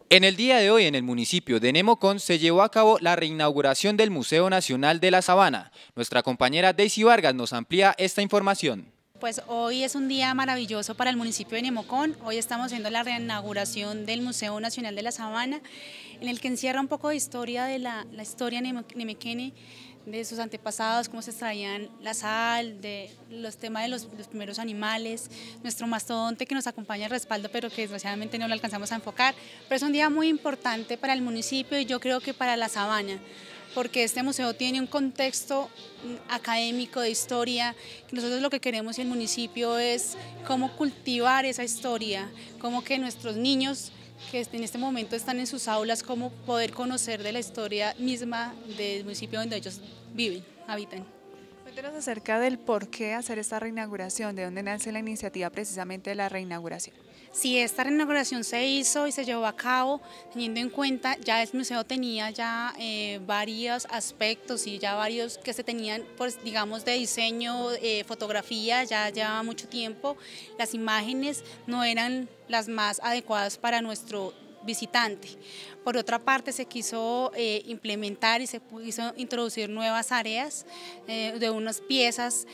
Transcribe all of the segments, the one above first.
En el día de hoy en el municipio de Nemocón se llevó a cabo la reinauguración del Museo Nacional de la Sabana. Nuestra compañera Daisy Vargas nos amplía esta información. Pues hoy es un día maravilloso para el municipio de Nemocón. Hoy estamos haciendo la reinauguración del Museo Nacional de la Sabana, en el que encierra un poco de historia de la historia nemequene, de sus antepasados, cómo se extraían la sal, de los temas de los primeros animales, nuestro mastodonte que nos acompaña al respaldo, pero que desgraciadamente no lo alcanzamos a enfocar. Pero es un día muy importante para el municipio y yo creo que para la Sabana, porque este museo tiene un contexto académico de historia, que nosotros lo que queremos en el municipio es cómo cultivar esa historia, cómo que nuestros niños que en este momento están en sus aulas, cómo poder conocer de la historia misma del municipio donde ellos viven, habitan. Cuéntenos acerca del por qué hacer esta reinauguración, de dónde nace la iniciativa precisamente de la reinauguración. Sí, esta reinauguración se hizo y se llevó a cabo teniendo en cuenta, ya el museo tenía ya varios aspectos y ya varios que se tenían, pues digamos, de diseño, fotografía, ya llevaba mucho tiempo, las imágenes no eran las más adecuadas para nuestro visitante. Por otra parte, se quiso implementar y se quiso introducir nuevas áreas de unas piezas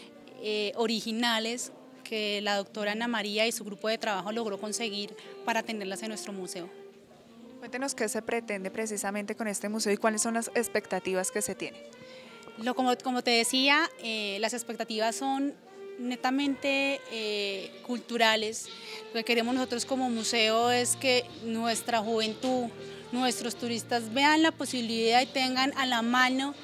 originales que la doctora Ana María y su grupo de trabajo logró conseguir para tenerlas en nuestro museo. Cuéntenos qué se pretende precisamente con este museo y cuáles son las expectativas que se tienen. Como te decía, las expectativas son netamente culturales. Lo que queremos nosotros como museo es que nuestra juventud, nuestros turistas vean la posibilidad y tengan a la mano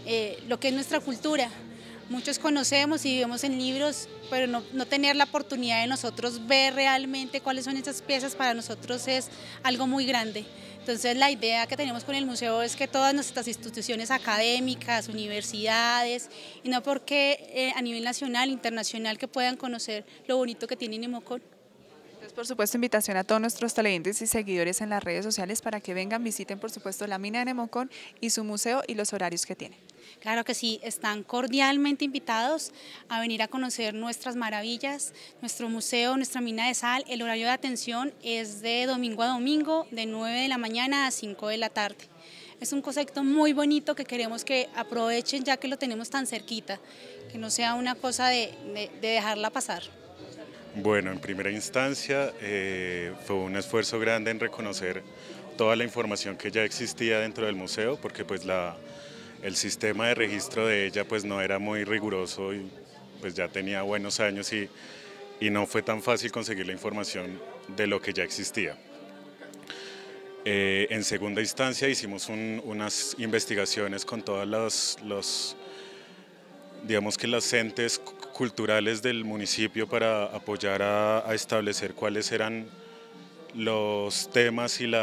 lo que es nuestra cultura. Muchos conocemos y vemos en libros, pero no tener la oportunidad de nosotros ver realmente cuáles son esas piezas para nosotros es algo muy grande. Entonces la idea que tenemos con el museo es que todas nuestras instituciones académicas, universidades, y no porque a nivel nacional, internacional, que puedan conocer lo bonito que tiene Nemocón. Entonces, por supuesto, invitación a todos nuestros televidentes y seguidores en las redes sociales para que vengan, visiten, por supuesto, la mina de Nemocón y su museo y los horarios que tiene. Claro que sí, están cordialmente invitados a venir a conocer nuestras maravillas, nuestro museo, nuestra mina de sal. El horario de atención es de domingo a domingo, de 9 de la mañana a 5 de la tarde. Es un concepto muy bonito que queremos que aprovechen ya que lo tenemos tan cerquita, que no sea una cosa de dejarla pasar. Bueno, en primera instancia fue un esfuerzo grande en reconocer toda la información que ya existía dentro del museo, porque pues el sistema de registro de ella pues no era muy riguroso y pues ya tenía buenos años y no fue tan fácil conseguir la información de lo que ya existía. En segunda instancia hicimos unas investigaciones con todas digamos que las entes culturales del municipio para apoyar a establecer cuáles eran los temas y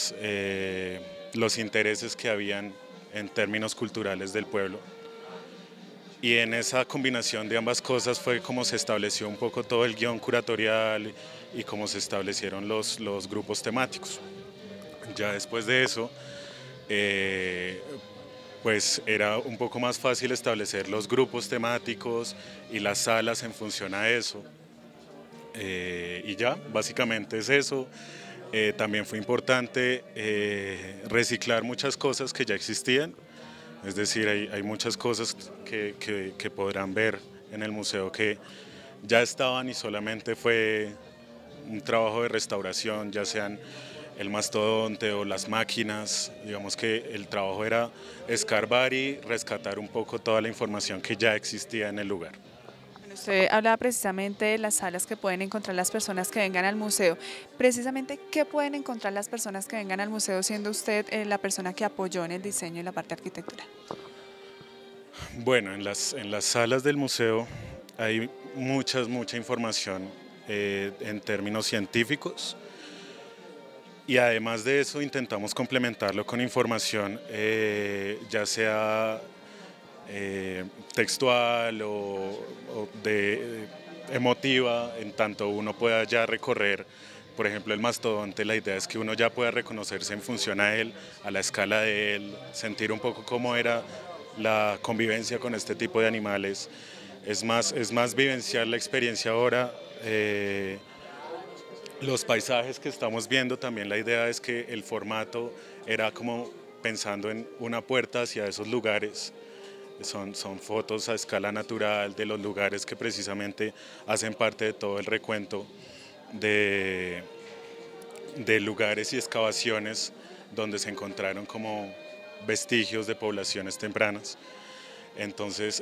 los intereses que habían en términos culturales del pueblo. Y en esa combinación de ambas cosas fue como se estableció un poco todo el guión curatorial y cómo se establecieron los grupos temáticos. Ya después de eso, pues era un poco más fácil establecer los grupos temáticos y las salas en función a eso. Y ya, básicamente es eso. También fue importante reciclar muchas cosas que ya existían, es decir, hay muchas cosas que podrán ver en el museo que ya estaban y solamente fue un trabajo de restauración, ya sean el mastodonte o las máquinas. Digamos que el trabajo era escarbar y rescatar un poco toda la información que ya existía en el lugar. Usted hablaba precisamente de las salas que pueden encontrar las personas que vengan al museo. Precisamente, ¿qué pueden encontrar las personas que vengan al museo siendo usted la persona que apoyó en el diseño y la parte de arquitectura? Bueno, en las salas del museo hay mucha información en términos científicos y además de eso intentamos complementarlo con información ya sea textual o emotiva, en tanto uno pueda ya recorrer, por ejemplo, el mastodonte. La idea es que uno ya pueda reconocerse en función a él, a la escala de él, sentir un poco cómo era la convivencia con este tipo de animales. Es más vivenciar la experiencia ahora Los paisajes que estamos viendo, también la idea es que el formato era como pensando en una puerta hacia esos lugares. Son fotos a escala natural de los lugares que precisamente hacen parte de todo el recuento de lugares y excavaciones donde se encontraron como vestigios de poblaciones tempranas. Entonces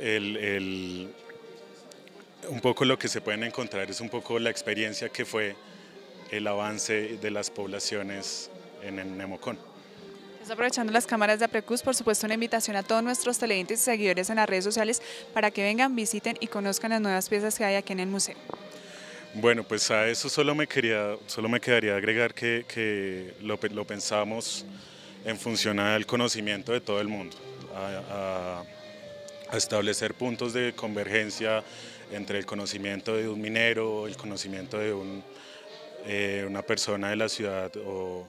un poco lo que se pueden encontrar es un poco la experiencia que fue el avance de las poblaciones en el Nemocón. Aprovechando las cámaras de Aprecus, por supuesto una invitación a todos nuestros televidentes y seguidores en las redes sociales para que vengan, visiten y conozcan las nuevas piezas que hay aquí en el museo. Bueno, pues a eso solo me quedaría agregar que lo pensamos en función al conocimiento de todo el mundo, a establecer puntos de convergencia entre el conocimiento de un minero, el conocimiento de una persona de la ciudad o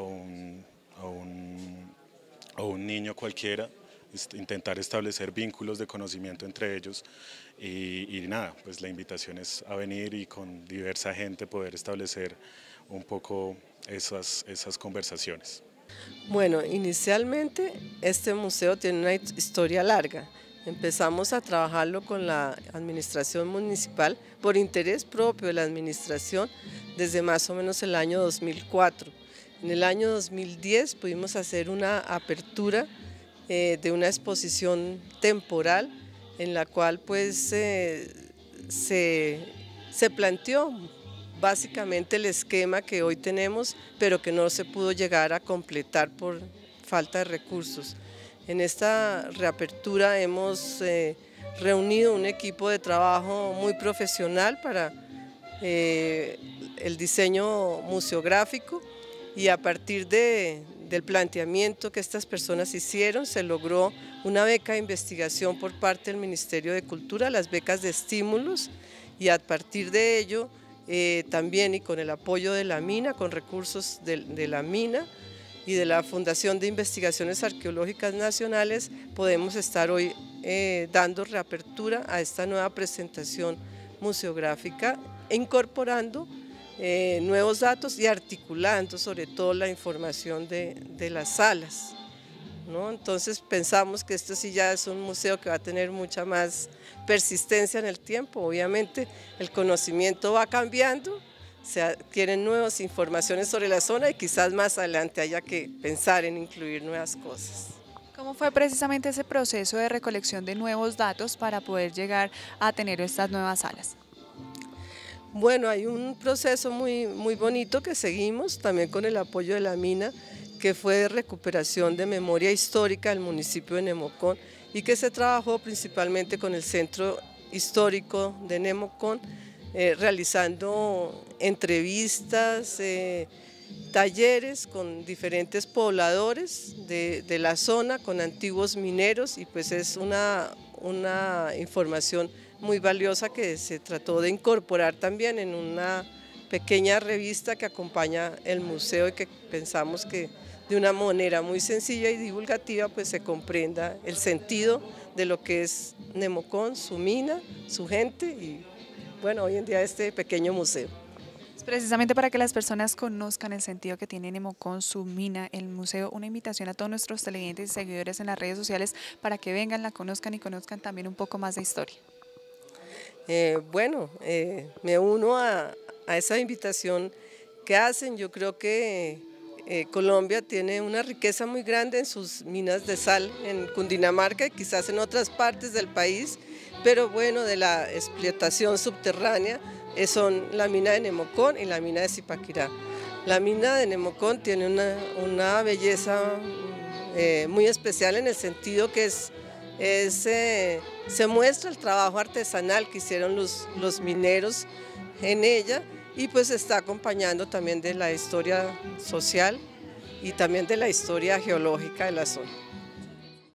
un niño cualquiera, intentar establecer vínculos de conocimiento entre ellos y nada, pues la invitación es a venir y con diversa gente poder establecer un poco esas conversaciones. Bueno, inicialmente este museo tiene una historia larga. Empezamos a trabajarlo con la administración municipal por interés propio de la administración desde más o menos el año 2004. En el año 2010 pudimos hacer una apertura de una exposición temporal en la cual pues se planteó básicamente el esquema que hoy tenemos, pero que no se pudo llegar a completar por falta de recursos. En esta reapertura hemos reunido un equipo de trabajo muy profesional para el diseño museográfico y a partir del planteamiento que estas personas hicieron se logró una beca de investigación por parte del Ministerio de Cultura, las becas de estímulos, y a partir de ello también y con el apoyo de la mina, con recursos de la mina y de la Fundación de Investigaciones Arqueológicas Nacionales, podemos estar hoy dando reapertura a esta nueva presentación museográfica, incorporando nuevos datos y articulando sobre todo la información de las salas, ¿no? Entonces pensamos que esto sí ya es un museo que va a tener mucha más persistencia en el tiempo. Obviamente el conocimiento va cambiando, se adquieren nuevas informaciones sobre la zona y quizás más adelante haya que pensar en incluir nuevas cosas. ¿Cómo fue precisamente ese proceso de recolección de nuevos datos para poder llegar a tener estas nuevas salas? Bueno, hay un proceso muy bonito que seguimos también con el apoyo de la mina, que fue de recuperación de memoria histórica del municipio de Nemocón y que se trabajó principalmente con el Centro Histórico de Nemocón, realizando entrevistas, talleres con diferentes pobladores de la zona, con antiguos mineros, y pues es una información muy valiosa que se trató de incorporar también en una pequeña revista que acompaña el museo y que pensamos que de una manera muy sencilla y divulgativa pues se comprenda el sentido de lo que es Nemocón, su mina, su gente y bueno, hoy en día este pequeño museo. Precisamente para que las personas conozcan el sentido que tiene Nemocón, su mina, el museo, una invitación a todos nuestros televidentes y seguidores en las redes sociales para que vengan, la conozcan y conozcan también un poco más de historia. Me uno a esa invitación que hacen. Yo creo que Colombia tiene una riqueza muy grande en sus minas de sal, en Cundinamarca y quizás en otras partes del país, pero bueno, de la explotación subterránea son la mina de Nemocón y la mina de Zipaquirá. La mina de Nemocón tiene una belleza muy especial en el sentido que se muestra el trabajo artesanal que hicieron los mineros en ella y pues está acompañando también de la historia social y también de la historia geológica de la zona.